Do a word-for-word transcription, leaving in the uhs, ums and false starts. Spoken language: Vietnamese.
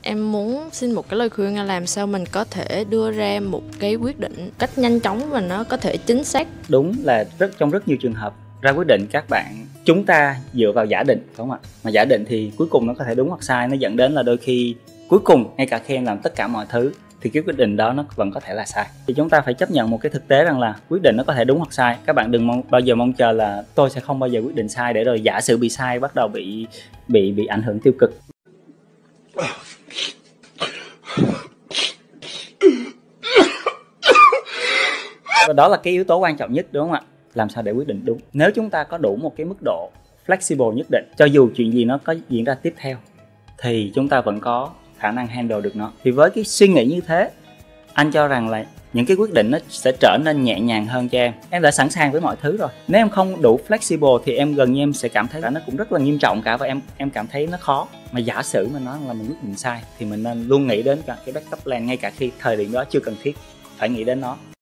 Em muốn xin một cái lời khuyên là làm sao mình có thể đưa ra một cái quyết định cách nhanh chóng và nó có thể chính xác. Đúng là rất trong rất nhiều trường hợp ra quyết định các bạn chúng ta dựa vào giả định, đúng không ạ? Mà giả định thì cuối cùng nó có thể đúng hoặc sai, nó dẫn đến là đôi khi cuối cùng ngay cả khi em làm tất cả mọi thứ thì cái quyết định đó nó vẫn có thể là sai. Thì chúng ta phải chấp nhận một cái thực tế rằng là quyết định nó có thể đúng hoặc sai. Các bạn đừng mong, bao giờ mong chờ là tôi sẽ không bao giờ quyết định sai, để rồi giả sử bị sai bắt đầu bị bị bị ảnh hưởng tiêu cực. Và đó là cái yếu tố quan trọng nhất, đúng không ạ? Làm sao để quyết định đúng. Nếu chúng ta có đủ một cái mức độ flexible nhất định, cho dù chuyện gì nó có diễn ra tiếp theo thì chúng ta vẫn có khả năng handle được nó. Thì với cái suy nghĩ như thế, anh cho rằng là những cái quyết định nó sẽ trở nên nhẹ nhàng hơn cho em. Em đã sẵn sàng với mọi thứ rồi. Nếu em không đủ flexible thì em gần như em sẽ cảm thấy là nó cũng rất là nghiêm trọng cả, và em em cảm thấy nó khó. Mà giả sử mà nói là mình quyết định sai thì mình nên luôn nghĩ đến cả cái backup plan, ngay cả khi thời điểm đó chưa cần thiết phải nghĩ đến nó.